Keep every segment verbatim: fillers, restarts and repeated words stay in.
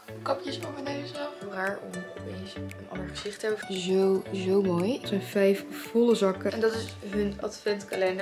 kapjes van mijn neus af. Raar om opeens een ander gezicht te hebben. Zo, zo mooi. Het zijn vijf volle zakken. En dat is hun adventkalender.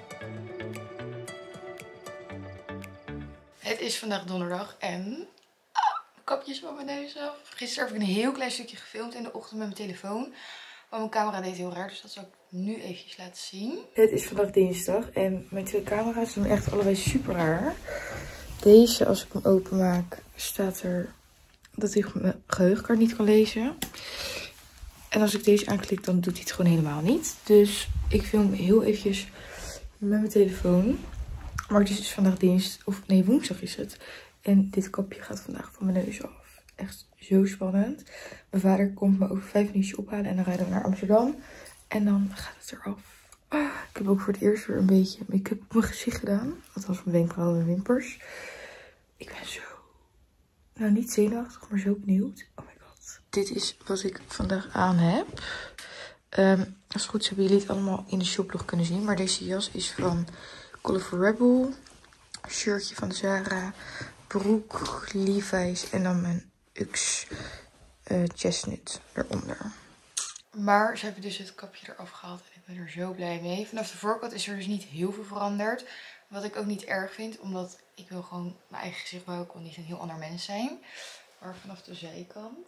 Het is vandaag donderdag en... Ah, kapjes van mijn neus af. Gisteren heb ik een heel klein stukje gefilmd in de ochtend met mijn telefoon. Maar mijn camera deed heel raar, dus dat zal ik nu eventjes laten zien. Het is vandaag dinsdag en mijn twee camera's doen echt allebei super raar. Deze, als ik hem openmaak, staat er dat ik mijn geheugenkaart niet kan lezen. En als ik deze aanklik, dan doet hij het gewoon helemaal niet. Dus ik film heel eventjes met mijn telefoon. Maar het is dus vandaag dinsdag, of nee, woensdag is het. En dit kapje gaat vandaag van mijn neus af. Echt zo spannend. Mijn vader komt me over vijf minuutjes ophalen en dan rijden we naar Amsterdam. En dan gaat het eraf. Ah, ik heb ook voor het eerst weer een beetje make-up op mijn gezicht gedaan. Dat was mijn wenkbrauwen en wimpers. Ik ben zo, nou niet zenuwachtig, maar zo benieuwd. Oh my god. Dit is wat ik vandaag aan heb. Um, als het goed is hebben jullie het allemaal in de shoplog kunnen zien. Maar deze jas is van Colorful Rebel. Shirtje van Zara. Broek, Levi's en dan mijn Ux uh, chestnut eronder. Maar ze hebben dus het kapje eraf gehaald en ik ben er zo blij mee. Vanaf de voorkant is er dus niet heel veel veranderd. Wat ik ook niet erg vind, omdat ik wil gewoon mijn eigen gezicht behouden. Ik wil niet een heel ander mens zijn. Maar vanaf de zijkant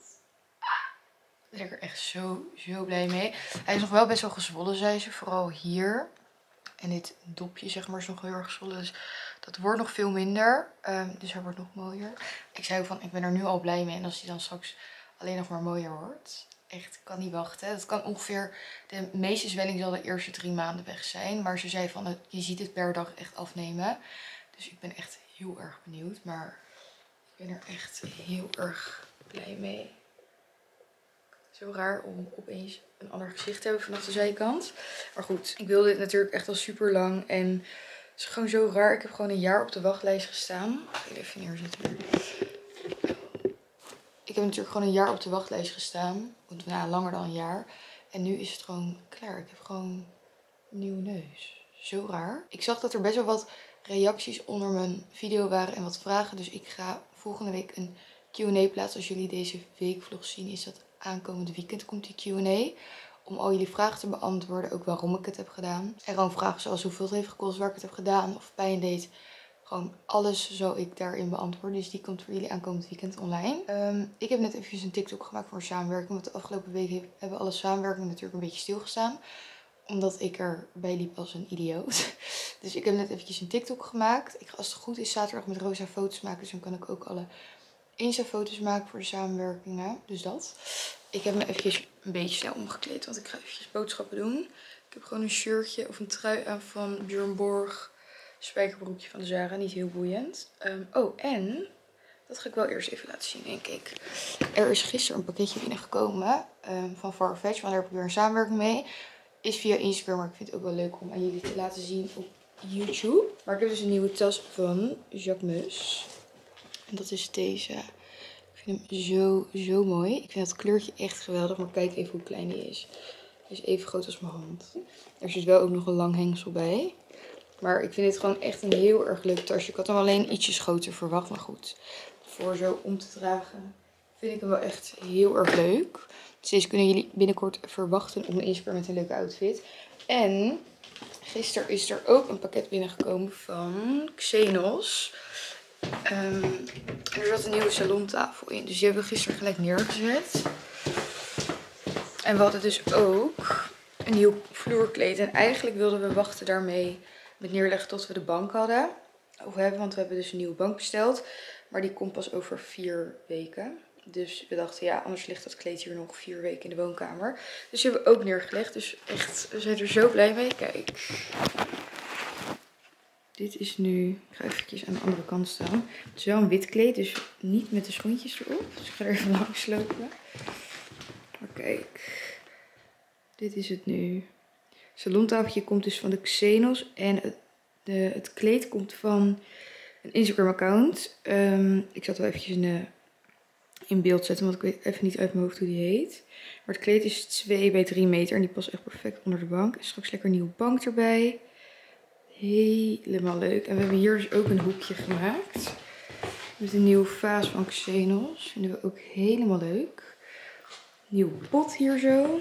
ben ik er echt zo, zo blij mee. Hij is nog wel best wel gezwollen, zei ze. Vooral hier. En dit dopje, zeg maar, is nog heel erg gezwollen. Dus dat wordt nog veel minder. Um, dus hij wordt nog mooier. Ik zei ook van, ik ben er nu al blij mee. En als hij dan straks alleen nog maar mooier wordt. Echt, ik kan niet wachten. Dat kan ongeveer, de meeste zwelling zal de eerste drie maanden weg zijn. Maar ze zei van, je ziet het per dag echt afnemen. Dus ik ben echt heel erg benieuwd. Maar ik ben er echt heel erg blij mee. Zo raar om opeens een ander gezicht te hebben vanaf de zijkant. Maar goed, ik wilde dit natuurlijk echt al super lang. En het is gewoon zo raar. Ik heb gewoon een jaar op de wachtlijst gestaan. Ik ga even neerzetten. Ik heb natuurlijk gewoon een jaar op de wachtlijst gestaan. Nou, langer dan een jaar. En nu is het gewoon klaar. Ik heb gewoon een nieuwe neus. Zo raar. Ik zag dat er best wel wat reacties onder mijn video waren en wat vragen. Dus ik ga volgende week een Q en A plaatsen. Als jullie deze weekvlog zien, is dat aankomende weekend komt die Q en A. Om al jullie vragen te beantwoorden. Ook waarom ik het heb gedaan. En gewoon vragen zoals hoeveel het heeft gekost, waar ik het heb gedaan. Of pijn deed. Gewoon alles zou ik daarin beantwoorden. Dus die komt voor jullie aankomend weekend online. Um, ik heb net eventjes een TikTok gemaakt voor een samenwerking. Want de afgelopen weken hebben alle samenwerkingen natuurlijk een beetje stilgestaan. Omdat ik erbij liep als een idioot. Dus ik heb net eventjes een TikTok gemaakt. Ik ga als het goed is zaterdag met Rosa foto's maken. Dus dan kan ik ook alle Insta-foto's maken voor de samenwerkingen. Dus dat. Ik heb me eventjes een beetje snel omgekleed. Want ik ga eventjes boodschappen doen. Ik heb gewoon een shirtje of een trui aan van Björn Borg. Spijkerbroekje van de Zara. Niet heel boeiend. Um, oh, en dat ga ik wel eerst even laten zien, denk ik. Er is gisteren een pakketje binnengekomen um, van Farfetch. Want daar heb ik weer een samenwerking mee. Is via Instagram, maar ik vind het ook wel leuk om aan jullie te laten zien op YouTube. Maar ik heb dus een nieuwe tas van Jacquemus. En dat is deze. Ik vind hem zo, zo mooi. Ik vind het kleurtje echt geweldig. Maar kijk even hoe klein die is. Hij is even groot als mijn hand. Er zit wel ook nog een lang hengsel bij. Maar ik vind dit gewoon echt een heel erg leuk tasje. Ik had hem alleen ietsjes groter verwacht. Maar goed, voor zo om te dragen vind ik hem wel echt heel erg leuk. Dus deze kunnen jullie binnenkort verwachten op mijn Instagram met een leuke outfit. En gisteren is er ook een pakket binnengekomen van Xenos. Um, en er zat een nieuwe salontafel in. Dus die hebben we gisteren gelijk neergezet. En we hadden dus ook een nieuw vloerkleed. En eigenlijk wilden we wachten daarmee met neerleggen tot we de bank hadden. Of hebben, want we hebben dus een nieuwe bank besteld. Maar die komt pas over vier weken. Dus we dachten, ja, anders ligt dat kleed hier nog vier weken in de woonkamer. Dus die hebben we ook neergelegd. Dus echt, we zijn er zo blij mee. Kijk. Dit is nu, ik ga even aan de andere kant staan. Het is wel een wit kleed, dus niet met de schoentjes erop. Dus ik ga er even langs lopen. Maar kijk. Dit is het nu. Het salontafeltje komt dus van de Xenos. En het, de, het kleed komt van een Instagram account. Um, ik zat wel eventjes in, de, in beeld zetten, want ik weet even niet uit mijn hoofd hoe die heet. Maar het kleed is twee bij drie meter en die past echt perfect onder de bank. En straks lekker een nieuwe bank erbij. Helemaal leuk. En we hebben hier dus ook een hoekje gemaakt. Met een nieuwe vaas van Xenos. Vinden we ook helemaal leuk. Nieuw pot hier zo.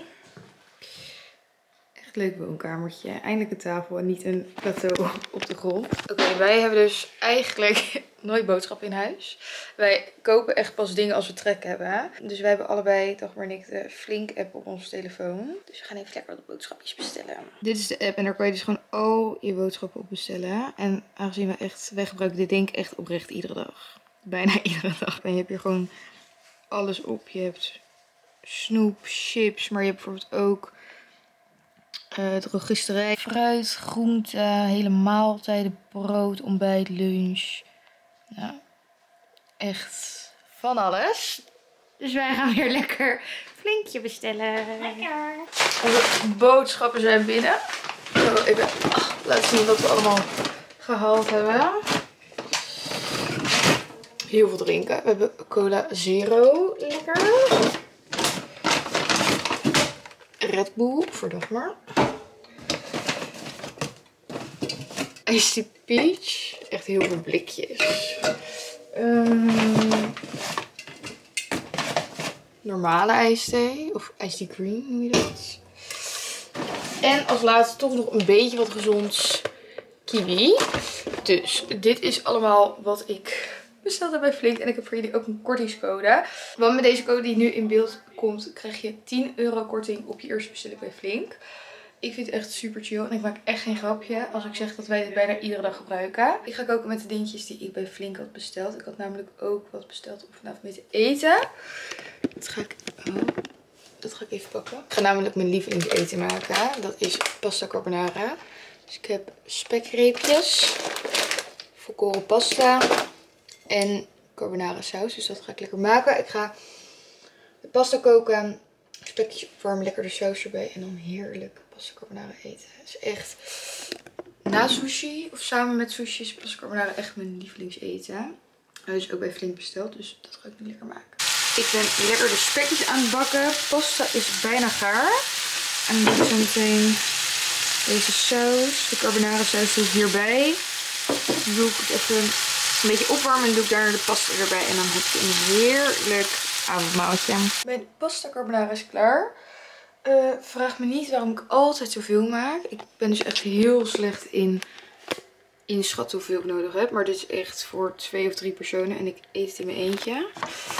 Echt leuk woonkamertje. Eindelijk een tafel en niet een plateau op de grond. Oké, okay, wij hebben dus eigenlijk nooit boodschappen in huis. Wij kopen echt pas dingen als we trek hebben. Hè? Dus wij hebben allebei, Dagmar en ik, de Flink app op onze telefoon. Dus we gaan even lekker wat boodschapjes bestellen. Dit is de app en daar kan je dus gewoon al je boodschappen op bestellen. En aangezien we echt, wij gebruiken dit denk ik echt oprecht iedere dag. Bijna iedere dag. En je hebt hier gewoon alles op. Je hebt snoep, chips, maar je hebt bijvoorbeeld ook uh, drogisterij, fruit, groente, hele maaltijden, brood, ontbijt, lunch. Nou, echt van alles. Dus wij gaan weer lekker Flinkje bestellen. Lekker. Onze boodschappen zijn binnen. Zo, even oh, laten zien wat we allemaal gehaald hebben. Heel veel drinken. We hebben cola zero. Lekker. Red Bull voor Dagmar. Iced Peach. Echt heel veel blikjes. Um, normale iced tea. Of iced green noem je dat. En als laatste toch nog een beetje wat gezonds. Kiwi. Dus dit is allemaal wat ik besteld heb bij Flink. En ik heb voor jullie ook een kortingscode. Want met deze code die nu in beeld komt, krijg je tien euro korting op je eerste bestelling bij Flink. Ik vind het echt super chill. En ik maak echt geen grapje als ik zeg dat wij dit bijna iedere dag gebruiken. Ik ga koken met de dingetjes die ik bij Flink had besteld. Ik had namelijk ook wat besteld om vanavond mee te eten. Dat ga ik, oh, dat ga ik even pakken. Ik ga namelijk mijn lievelingseten maken. Dat is pasta carbonara. Dus ik heb spekreepjes, volkoren pasta en carbonara saus. Dus dat ga ik lekker maken. Ik ga de pasta koken, spekjes opwarmen, lekker de saus erbij en dan heerlijk pasta carbonara eten. Het is echt na sushi of samen met sushi is pasta carbonara echt mijn lievelingseten. Hij is ook bij Flink besteld, dus dat ga ik nu lekker maken. Ik ben lekker de spekjes aan het bakken. Pasta is bijna gaar. En dan doe ik zo meteen deze saus, de carbonara saus doe ik hierbij. Dan doe ik het even een beetje opwarmen en doe ik daarna de pasta erbij. En dan heb je een heerlijk avondmaaltje. Mijn pasta carbonara is klaar. Uh, vraag me niet waarom ik altijd zoveel maak. Ik ben dus echt heel slecht in inschatten hoeveel ik nodig heb. Maar dit is echt voor twee of drie personen en ik eet het in mijn eentje.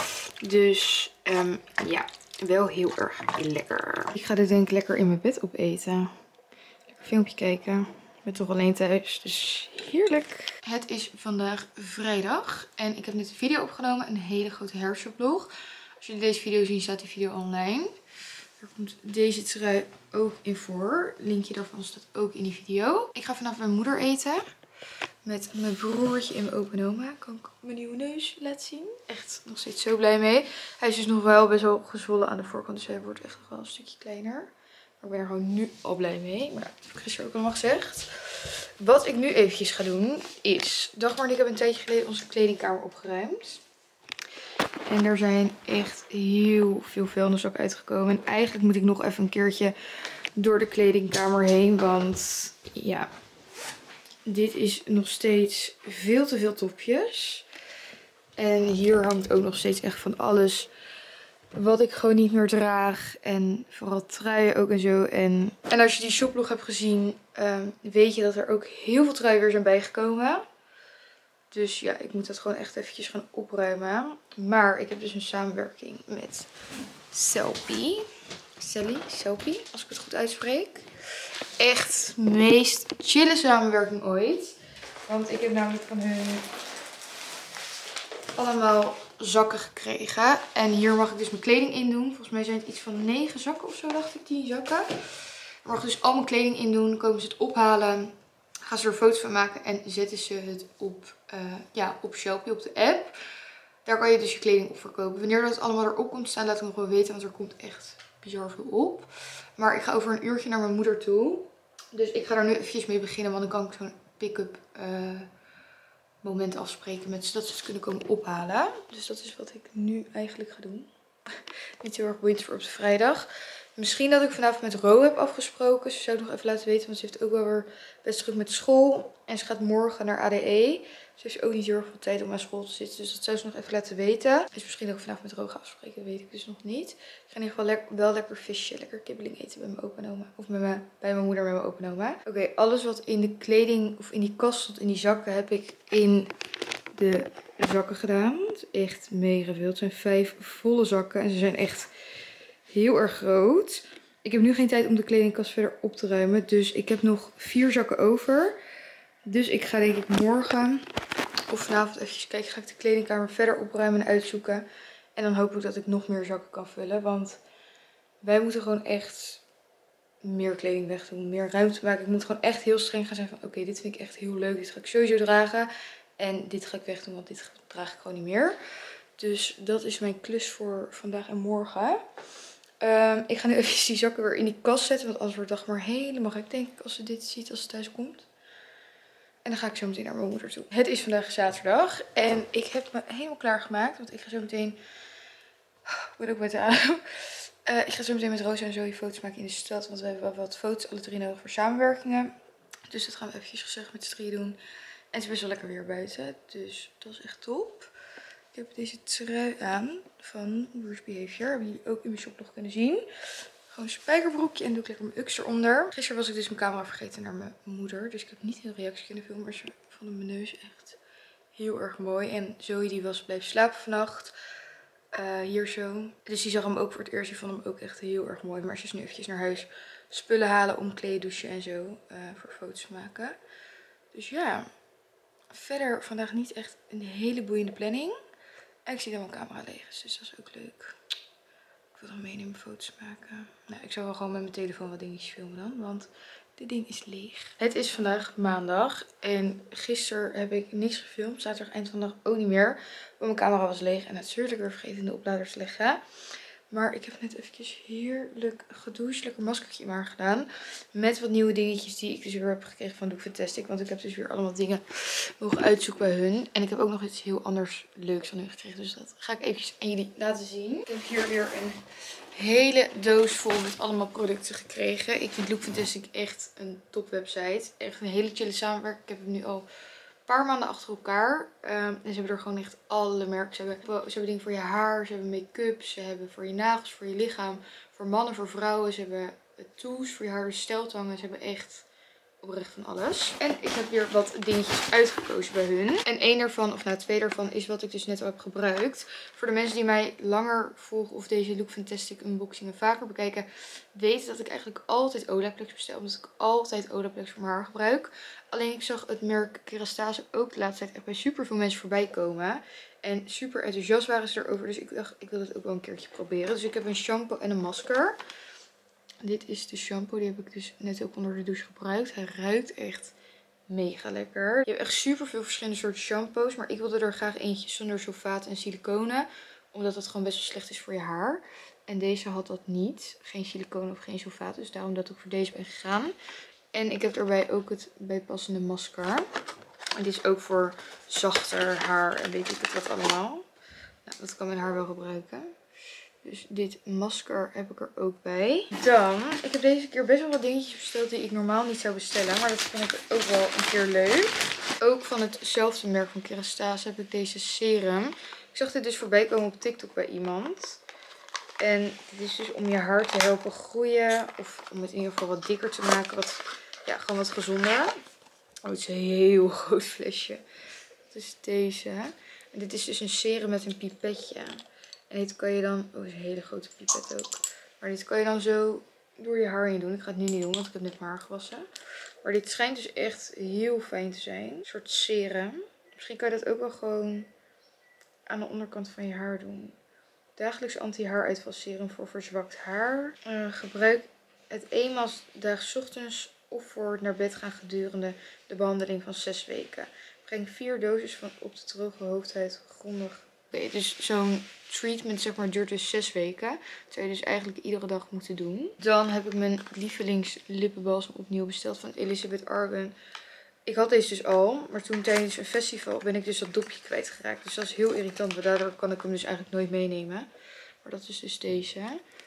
Dus um, ja, wel heel erg lekker. Ik ga dit denk ik lekker in mijn bed opeten. Lekker filmpje kijken. Ik ben toch alleen thuis, dus heerlijk. Het is vandaag vrijdag en ik heb net een video opgenomen. Een hele grote herfstvlog. Als jullie deze video zien, staat die video online. Er komt deze trui ook in voor. Linkje daarvan staat ook in die video. Ik ga vanavond mijn moeder eten. Met mijn broertje en mijn opa en oma. Kan ik mijn nieuwe neus laten zien. Echt nog steeds zo blij mee. Hij is dus nog wel best wel gezwollen aan de voorkant. Dus hij wordt echt nog wel een stukje kleiner. Maar ik ben er gewoon nu al blij mee. Maar dat heb ik gisteren ook allemaal gezegd. Wat ik nu eventjes ga doen is... Dagmar en ik hebben een tijdje geleden onze kledingkamer opgeruimd. En er zijn echt heel veel vuilniszakken uitgekomen. En eigenlijk moet ik nog even een keertje door de kledingkamer heen. Want ja, dit is nog steeds veel te veel topjes. En hier hangt ook nog steeds echt van alles wat ik gewoon niet meer draag. En vooral truien ook en zo. En, en als je die shoplog hebt gezien, uh, weet je dat er ook heel veel truien weer zijn bijgekomen. Dus ja, ik moet dat gewoon echt eventjes gaan opruimen. Maar ik heb dus een samenwerking met Sellpy. Sally, Sellpy, als ik het goed uitspreek. Echt de meest chille samenwerking ooit. Want ik heb namelijk van hun allemaal zakken gekregen. En hier mag ik dus mijn kleding in doen. Volgens mij zijn het iets van negen zakken of zo, dacht ik, die zakken. Ik mag dus al mijn kleding in doen. Komen ze het ophalen. Gaan ze er foto's van maken en zetten ze het op, uh, ja, op Sellpy, op de app. Daar kan je dus je kleding op verkopen. Wanneer dat allemaal erop komt staan, laat ik nog wel weten. Want er komt echt bizar veel op. Maar ik ga over een uurtje naar mijn moeder toe. Dus ik ga daar nu eventjes mee beginnen. Want dan kan ik zo'n pick-up uh, moment afspreken met ze. Dat ze het kunnen komen ophalen. Dus dat is wat ik nu eigenlijk ga doen. Niet heel erg boeiend voor op de vrijdag. Misschien dat ik vanavond met Ro heb afgesproken. Ze zou het nog even laten weten, want ze heeft ook wel weer best druk met school. En ze gaat morgen naar A D E. Ze heeft ook niet heel erg veel tijd om aan school te zitten. Dus dat zou ze nog even laten weten. Dus misschien dat ik vanavond met Ro ga afspreken, weet ik dus nog niet. Ik ga in ieder geval le wel lekker visje, lekker kibbeling eten bij mijn opa en oma. Of met mijn, bij mijn moeder met mijn opa en oma. Oké, okay, alles wat in de kleding of in die kast stond, in die zakken, heb ik in de zakken gedaan. Het is echt mega veel. Het zijn vijf volle zakken en ze zijn echt heel erg groot. Ik heb nu geen tijd om de kledingkast verder op te ruimen. Dus ik heb nog vier zakken over. Dus ik ga denk ik morgen of vanavond even kijken. Ga ik de kledingkamer verder opruimen en uitzoeken. En dan hoop ik dat ik nog meer zakken kan vullen. Want wij moeten gewoon echt meer kleding wegdoen. Meer ruimte maken. Ik moet gewoon echt heel streng gaan zijn van oké, okay, dit vind ik echt heel leuk. Dit ga ik sowieso dragen. En dit ga ik wegdoen, want dit draag ik gewoon niet meer. Dus dat is mijn klus voor vandaag en morgen. Um, ik ga nu even die zakken weer in die kast zetten. Want anders wordt het dag maar helemaal gek, denk ik, als ze dit ziet als ze thuis komt. En dan ga ik zo meteen naar mijn moeder toe. Het is vandaag zaterdag. En ik heb me helemaal klaargemaakt. Want ik ga zo meteen... Ik ben ook bij de adem. Uh, ik ga zo meteen met Rosa en Zoe foto's maken in de stad. Want we hebben wel wat foto's alle drie nodig voor samenwerkingen. Dus dat gaan we eventjes gezellig met z'n drieën doen. En het is best wel lekker weer buiten. Dus dat is echt top. Ik heb deze trui aan van Worst Behavior. Hebben jullie ook in mijn shoplog kunnen zien. Gewoon een spijkerbroekje en doe ik lekker mijn uks eronder. Gisteren was ik dus mijn camera vergeten naar mijn moeder. Dus ik heb niet heel reactie kunnen filmen. Maar ze vonden mijn neus echt heel erg mooi. En Zoe die was blijven slapen vannacht. Uh, hier zo. Dus die zag hem ook voor het eerst. Die vond hem ook echt heel erg mooi. Maar ze is nu eventjes naar huis spullen halen, omkleden, douchen en zo. Uh, voor foto's maken. Dus ja. Verder vandaag niet echt een hele boeiende planning. En ik zie dat mijn camera leeg is, dus dat is ook leuk. Ik wil dan meenemen foto's maken. Nou, ik zou wel gewoon met mijn telefoon wat dingetjes filmen dan, want dit ding is leeg. Het is vandaag maandag en gisteren heb ik niks gefilmd. Zaterdag eind van de dag ook niet meer, want mijn camera was leeg en natuurlijk weer vergeten in de oplader te leggen. Maar ik heb net eventjes heerlijk gedoucht, lekker maskertje in mijn haar gedaan. Met wat nieuwe dingetjes die ik dus weer heb gekregen van Look Fantastic. Want ik heb dus weer allemaal dingen mogen uitzoeken bij hun. En ik heb ook nog iets heel anders leuks van hun gekregen. Dus dat ga ik eventjes aan jullie laten zien. Ik heb hier weer een hele doos vol met allemaal producten gekregen. Ik vind Look Fantastic echt een top website. Echt een hele chille samenwerking. Ik heb hem nu al een paar maanden achter elkaar. Um, en ze hebben er gewoon echt alle merken. Ze hebben, ze hebben dingen voor je haar. Ze hebben make-up. Ze hebben voor je nagels, voor je lichaam. Voor mannen, voor vrouwen. Ze hebben tools voor je haar, dus steltangen. Ze hebben echt oprecht van alles. En ik heb weer wat dingetjes uitgekozen bij hun. En één daarvan, of nou twee daarvan, is wat ik dus net al heb gebruikt. Voor de mensen die mij langer volgen of deze Look Fantastic unboxingen vaker bekijken, weten dat ik eigenlijk altijd Olaplex bestel. Omdat ik altijd Olaplex voor mijn haar gebruik. Alleen ik zag het merk Kerastase ook de laatste tijd echt bij super veel mensen voorbij komen. En super enthousiast waren ze erover. Dus ik dacht, ik wil het ook wel een keertje proberen. Dus ik heb een shampoo en een masker. Dit is de shampoo. Die heb ik dus net ook onder de douche gebruikt. Hij ruikt echt mega lekker. Je hebt echt super veel verschillende soorten shampoos. Maar ik wilde er graag eentje zonder sulfaat en siliconen. Omdat het gewoon best wel slecht is voor je haar. En deze had dat niet. Geen siliconen of geen sulfaat. Dus daarom dat ik voor deze ben gegaan. En ik heb erbij ook het bijpassende masker. En dit is ook voor zachter haar en weet ik het wat allemaal. Nou, dat kan mijn haar wel gebruiken. Dus dit masker heb ik er ook bij. Dan, ik heb deze keer best wel wat dingetjes besteld die ik normaal niet zou bestellen. Maar dat vind ik ook wel een keer leuk. Ook van hetzelfde merk van Kerastase heb ik deze serum. Ik zag dit dus voorbij komen op TikTok bij iemand. En dit is dus om je haar te helpen groeien. Of om het in ieder geval wat dikker te maken. Wat, ja, gewoon wat gezonder. Oh, het is een heel groot flesje. Dat is deze. En dit is dus een serum met een pipetje. En dit kan je dan... Oh, het is een hele grote pipet ook. Maar dit kan je dan zo door je haar heen doen. Ik ga het nu niet doen, want ik heb net mijn haar gewassen. Maar dit schijnt dus echt heel fijn te zijn. Een soort serum. Misschien kan je dat ook wel gewoon aan de onderkant van je haar doen. Dagelijks anti-haaruitvalserum voor verzwakt haar. Uh, gebruik het eenmaal daags ochtends of voor het naar bed gaan gedurende de behandeling van zes weken. Breng vier doses van op de droge hoofdhuid grondig. Oké, okay, dus zo'n treatment zeg maar duurt dus zes weken. Dat zou je dus eigenlijk iedere dag moeten doen. Dan heb ik mijn lievelings lippenbalsem opnieuw besteld van Elizabeth Arden. Ik had deze dus al, maar toen tijdens een festival ben ik dus dat dopje kwijtgeraakt. Dus dat is heel irritant, maar daardoor kan ik hem dus eigenlijk nooit meenemen. Maar dat is dus deze.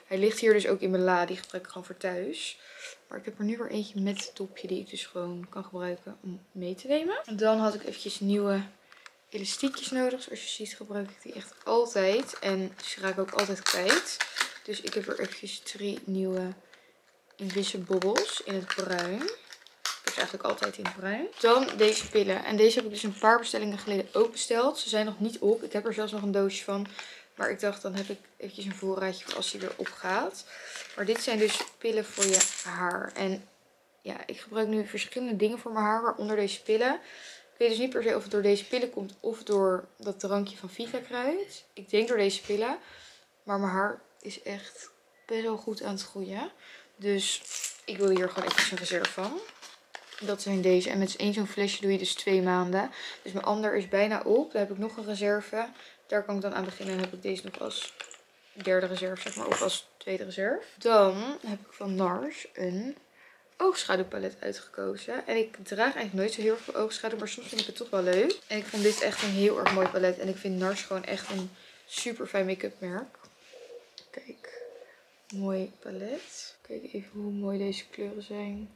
Hij ligt hier dus ook in mijn la. Die gebruik ik gewoon voor thuis. Maar ik heb er nu weer eentje met topje die ik dus gewoon kan gebruiken om mee te nemen. En dan had ik eventjes nieuwe elastiekjes nodig. Zoals je ziet gebruik ik die echt altijd. En ze raken ook altijd kwijt. Dus ik heb er eventjes drie nieuwe Invisible Bobbles in het bruin. Dus eigenlijk altijd in het bruin. Dan deze pillen. En deze heb ik dus een paar bestellingen geleden ook besteld. Ze zijn nog niet op. Ik heb er zelfs nog een doosje van. Maar ik dacht, dan heb ik eventjes een voorraadje voor als die weer opgaat. Maar dit zijn dus pillen voor je haar. En ja, ik gebruik nu verschillende dingen voor mijn haar. Waaronder deze pillen. Ik weet dus niet per se of het door deze pillen komt of door dat drankje van Vita Kruid. Ik denk door deze pillen. Maar mijn haar is echt best wel goed aan het groeien. Dus ik wil hier gewoon even een reserve van. Dat zijn deze. En met één zo'n flesje doe je dus twee maanden. Dus mijn ander is bijna op. Daar heb ik nog een reserve. Daar kan ik dan aan beginnen. En dan heb ik deze nog als derde reserve, zeg maar. Of als tweede reserve. Dan heb ik van NARS een oogschaduwpalet uitgekozen. En ik draag eigenlijk nooit zo heel erg veel oogschaduw. Maar soms vind ik het toch wel leuk. En ik vond dit echt een heel erg mooi palet. En ik vind NARS gewoon echt een super fijn make-up merk. Kijk. Mooi palet. Kijk even hoe mooi deze kleuren zijn.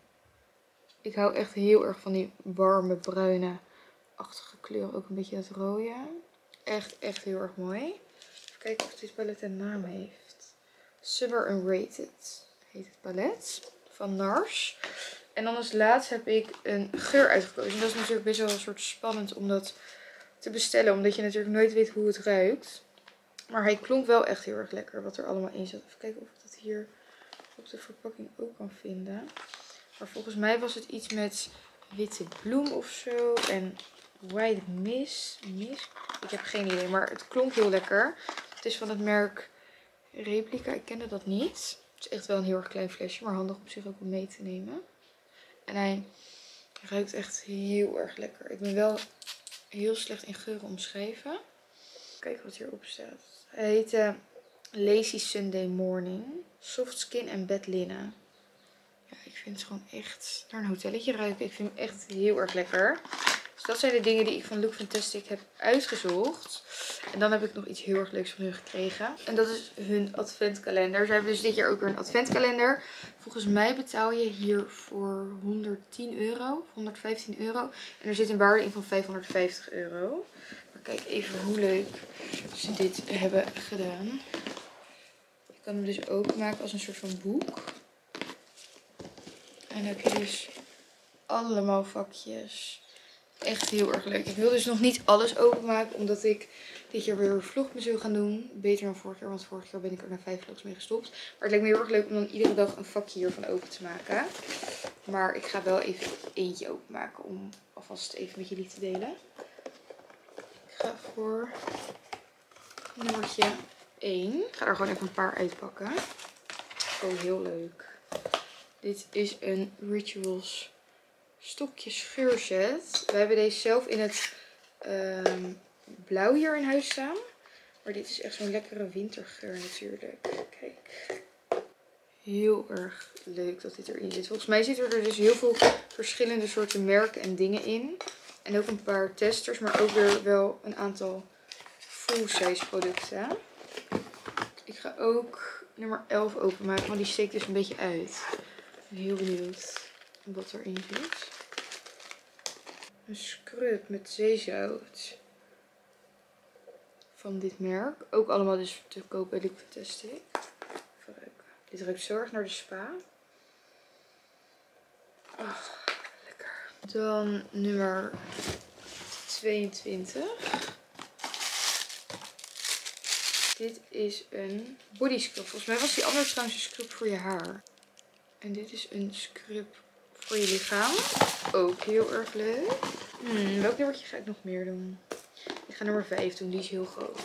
Ik hou echt heel erg van die warme, bruine-achtige kleuren. Ook een beetje het rode. Echt, echt heel erg mooi. Even kijken of dit palet een naam heeft. Summer Unrated heet het palet. Van NARS. En dan als laatste heb ik een geur uitgekozen. En dat is natuurlijk best wel een soort spannend om dat te bestellen. Omdat je natuurlijk nooit weet hoe het ruikt. Maar hij klonk wel echt heel erg lekker wat er allemaal in zat. Even kijken of ik dat hier op de verpakking ook kan vinden. Maar volgens mij was het iets met witte bloem of zo. En white mist. mist. Ik heb geen idee, maar het klonk heel lekker. Het is van het merk Replica. Ik kende dat niet. Het is echt wel een heel erg klein flesje, maar handig op zich ook om mee te nemen. En hij ruikt echt heel erg lekker. Ik ben wel heel slecht in geuren omschrijven. Kijk wat hierop staat. Hij heet uh, Lazy Sunday Morning. Soft Skin en Bed Linen. Ja, ik vind het gewoon echt naar een hotelletje ruiken. Ik vind hem echt heel erg lekker. Dus dat zijn de dingen die ik van Look Fantastic heb uitgezocht. En dan heb ik nog iets heel erg leuks van hun gekregen. En dat is hun adventkalender. Ze hebben dus dit jaar ook weer een adventkalender. Volgens mij betaal je hier voor honderdtien euro. honderdvijftien euro. En er zit een waarde in van vijfhonderdvijftig euro. Maar kijk even hoe leuk ze dit hebben gedaan. Je kan hem dus openmaken als een soort van boek. En dan heb je dus allemaal vakjes. Echt heel erg leuk. Ik wil dus nog niet alles openmaken. Omdat ik dit jaar weer een vlog mee wil gaan doen. Beter dan vorig jaar. Want vorig jaar ben ik er na vijf vlogs mee gestopt. Maar het lijkt me heel erg leuk om dan iedere dag een vakje hiervan open te maken. Maar ik ga wel even eentje openmaken. Om alvast even met jullie te delen. Ik ga voor nummertje één. Ik ga er gewoon even een paar uitpakken. Oh, heel leuk. Dit is een Rituals stokje scheurset. We hebben deze zelf in het um, blauw hier in huis staan. Maar dit is echt zo'n lekkere wintergeur natuurlijk. Kijk. Heel erg leuk dat dit erin zit. Volgens mij zitten er dus heel veel verschillende soorten merken en dingen in. En ook een paar testers. Maar ook weer wel een aantal full size producten. Ik ga ook nummer elf openmaken. Want die steekt dus een beetje uit. Ik ben heel benieuwd wat erin zit. Een scrub met zeezout. Van dit merk. Ook allemaal dus te koop bij Look Fantastic. Even ruiken. Dit ruikt zo erg naar de spa. Oh, lekker. Dan nummer tweeëntwintig. Dit is een body scrub. Volgens mij was die andere trouwens een scrub voor je haar. En dit is een scrub voor je lichaam. Ook heel erg leuk. Hmm, welk nummertje ga ik nog meer doen? Ik ga nummer vijf doen. Die is heel groot.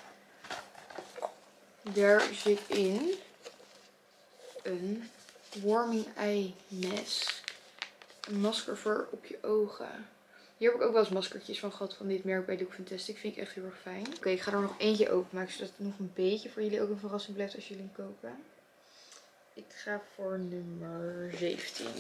Daar zit in een warming eye mask. Een masker voor op je ogen. Hier heb ik ook wel eens maskertjes van gehad van dit merk bij Look Fantastic. Vind ik echt heel erg fijn. Oké, okay, ik ga er nog eentje openmaken. Zodat het nog een beetje voor jullie ook een verrassing blijft als jullie hem kopen. Ik ga voor nummer zeventien.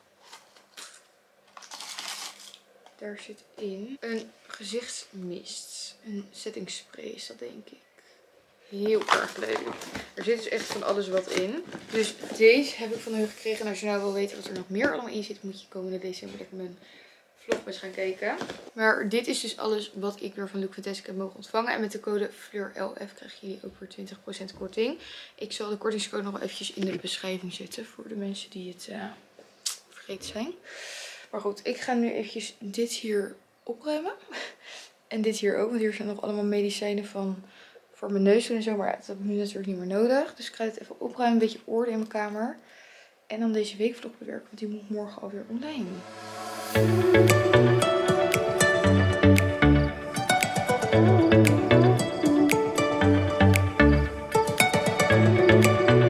Daar zit in een gezichtsmist. Een setting spray is dat, denk ik. heel erg leuk. Er zit dus echt van alles wat in. Dus deze heb ik van hun gekregen. En als je nou wil weten wat er nog meer allemaal in zit, moet je komende december lekker mijn vlogmas gaan kijken. Maar dit is dus alles wat ik weer van Look Fantastic heb mogen ontvangen. En met de code Fleur L F krijgen jullie ook weer twintig procent korting. Ik zal de kortingscode nog wel eventjes in de beschrijving zetten. Voor de mensen die het uh, vergeten zijn. Maar goed, ik ga nu eventjes dit hier opruimen. En dit hier ook. Want hier zijn nog allemaal medicijnen van voor mijn neus en zo. Maar ja, dat heb ik nu natuurlijk niet meer nodig. Dus ik ga dit even opruimen. Een beetje orde in mijn kamer. En dan deze weekvlog bewerken. Want die moet morgen alweer online.